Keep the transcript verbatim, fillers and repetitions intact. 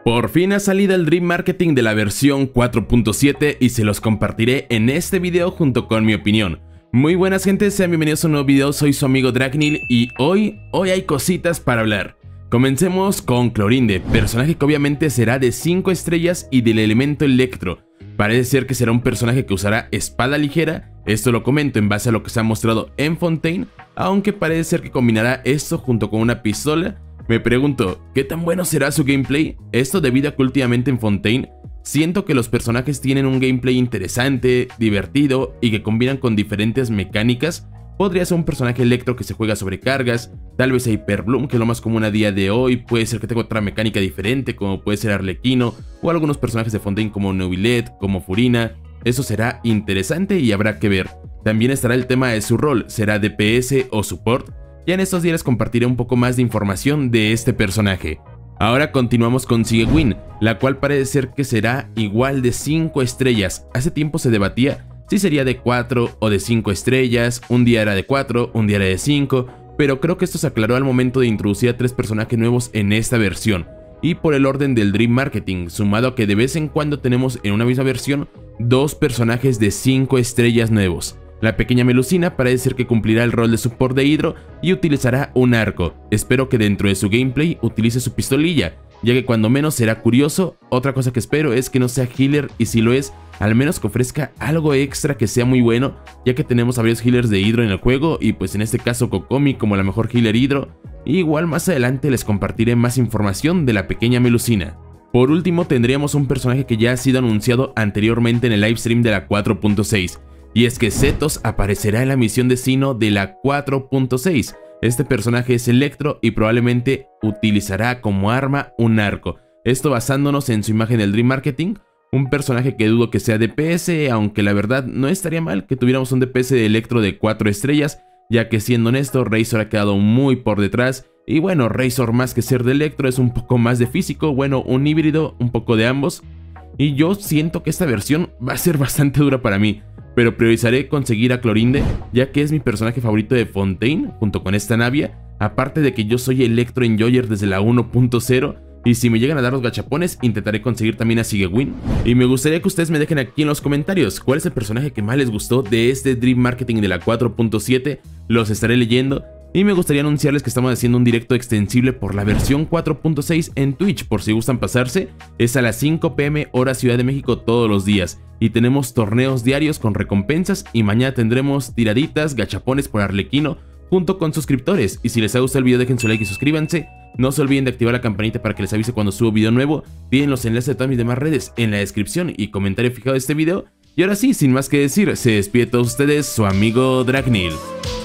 Por fin ha salido el Dream Marketing de la versión cuatro punto siete y se los compartiré en este video junto con mi opinión. Muy buenas gente, sean bienvenidos a un nuevo video, soy su amigo Dragneel y hoy, hoy hay cositas para hablar. Comencemos con Clorinde, personaje que obviamente será de cinco estrellas y del elemento electro. Parece ser que será un personaje que usará espada ligera, esto lo comento en base a lo que se ha mostrado en Fontaine, aunque parece ser que combinará esto junto con una pistola. Me pregunto, ¿qué tan bueno será su gameplay? Esto debido a que últimamente en Fontaine siento que los personajes tienen un gameplay interesante, divertido y que combinan con diferentes mecánicas. Podría ser un personaje electro que se juega sobre cargas, tal vez Hyper Bloom, que es lo más común a día de hoy, puede ser que tenga otra mecánica diferente como puede ser Arlequino, o algunos personajes de Fontaine como Neuvillette, como Furina. Eso será interesante y habrá que ver. También estará el tema de su rol, será D P S o support. Ya en estos días les compartiré un poco más de información de este personaje. Ahora continuamos con Sigewinne, la cual parece ser que será igual de cinco estrellas. Hace tiempo se debatía si sería de cuatro o de cinco estrellas, un día era de cuatro, un día era de cinco, pero creo que esto se aclaró al momento de introducir a tres personajes nuevos en esta versión. Y por el orden del Dream Marketing, sumado a que de vez en cuando tenemos en una misma versión dos personajes de cinco estrellas nuevos. La pequeña Melusina parece ser que cumplirá el rol de support de Hydro y utilizará un arco. Espero que dentro de su gameplay utilice su pistolilla, ya que cuando menos será curioso. Otra cosa que espero es que no sea healer y si lo es, al menos que ofrezca algo extra que sea muy bueno, ya que tenemos a varios healers de Hydro en el juego y pues en este caso Kokomi como la mejor healer Hydro. Y igual más adelante les compartiré más información de la pequeña Melusina. Por último tendríamos un personaje que ya ha sido anunciado anteriormente en el livestream de la cuatro punto seis. Y es que Zetos aparecerá en la misión de Sinnoh de la cuatro punto seis. Este personaje es electro y probablemente utilizará como arma un arco. Esto basándonos en su imagen del Dream Marketing. Un personaje que dudo que sea D P S, aunque la verdad no estaría mal que tuviéramos un D P S de electro de cuatro estrellas, ya que siendo honesto, Razor ha quedado muy por detrás. Y bueno, Razor más que ser de electro es un poco más de físico, bueno, un híbrido, un poco de ambos. Y yo siento que esta versión va a ser bastante dura para mí. Pero priorizaré conseguir a Clorinde, ya que es mi personaje favorito de Fontaine, junto con esta Navia. Aparte de que yo soy Electro Enjoyer desde la uno punto cero, y si me llegan a dar los gachapones, intentaré conseguir también a Sigewinne. Y me gustaría que ustedes me dejen aquí en los comentarios cuál es el personaje que más les gustó de este Dream Marketing de la cuatro punto siete, los estaré leyendo. Y me gustaría anunciarles que estamos haciendo un directo extensible por la versión cuatro punto seis en Twitch, por si gustan pasarse. Es a las cinco p m hora Ciudad de México todos los días. Y tenemos torneos diarios con recompensas y mañana tendremos tiraditas, gachapones por Arlequino junto con suscriptores. Y si les ha gustado el video dejen su like y suscríbanse. No se olviden de activar la campanita para que les avise cuando subo video nuevo. Tienen los enlaces de todas mis demás redes en la descripción y comentario fijado de este video. Y ahora sí, sin más que decir, se despide de todos ustedes su amigo Dragneel.